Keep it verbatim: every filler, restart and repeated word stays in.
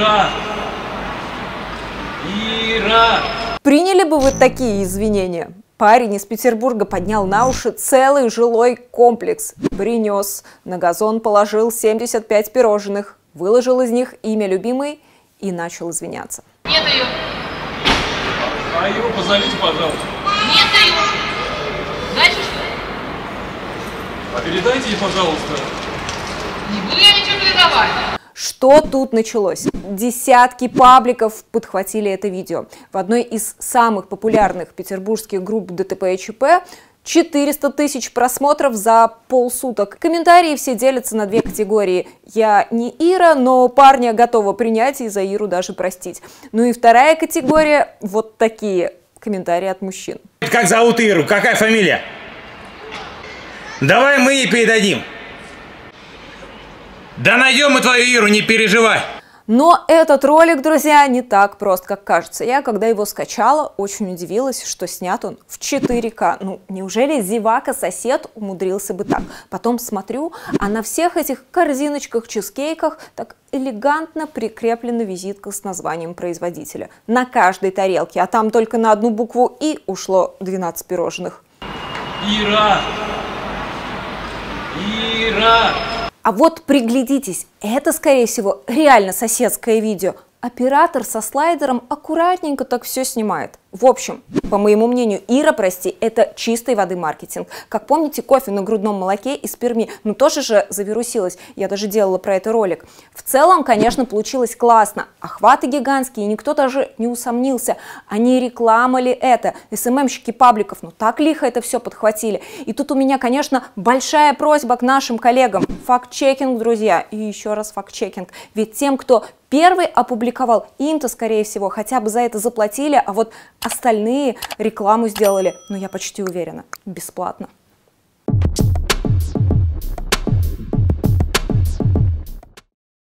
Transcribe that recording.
Ира! Ира! Приняли бы вы такие извинения? Парень из Петербурга поднял на уши целый жилой комплекс. Принес, на газон положил семьдесят пять пирожных, выложил из них имя любимой и начал извиняться. Нет ее. А Иру позовите, пожалуйста. Нет ее. Дальше что? А передайте ей, пожалуйста. Не буду я ничего передавать. Что тут началось? Десятки пабликов подхватили это видео. В одной из самых популярных петербургских групп ДТП и ЧП четыреста тысяч просмотров за полсуток. Комментарии все делятся на две категории. Я не Ира, но парня готова принять и за Иру даже простить. Ну и вторая категория – вот такие комментарии от мужчин. Как зовут Иру? Какая фамилия? Давай мы ей передадим. Да найдем мы твою Иру, не переживай. Но этот ролик, друзья, не так прост, как кажется. Я, когда его скачала, очень удивилась, что снят он в четыре ка. Ну, неужели зевака-сосед умудрился бы так? Потом смотрю, а на всех этих корзиночках, чизкейках так элегантно прикреплена визитка с названием производителя. На каждой тарелке, а там только на одну букву «И» ушло двенадцать пирожных. Ира! Ира! А вот приглядитесь, это, скорее всего, реально соседское видео. Оператор со слайдером аккуратненько так все снимает. В общем, по моему мнению, Ира, прости, это чистой воды маркетинг. Как помните, кофе на грудном молоке из Перми, ну тоже же завирусилось. Я даже делала про это ролик. В целом, конечно, получилось классно. Охваты гигантские, и никто даже не усомнился. А не реклама ли это? эс эм эм-щики пабликов, ну так лихо это все подхватили. И тут у меня, конечно, большая просьба к нашим коллегам. Факт-чекинг, друзья. И еще раз факт-чекинг. Ведь тем, кто первый опубликовал, им-то, скорее всего, хотя бы за это заплатили, а вот остальные рекламу сделали, но я почти уверена, бесплатно.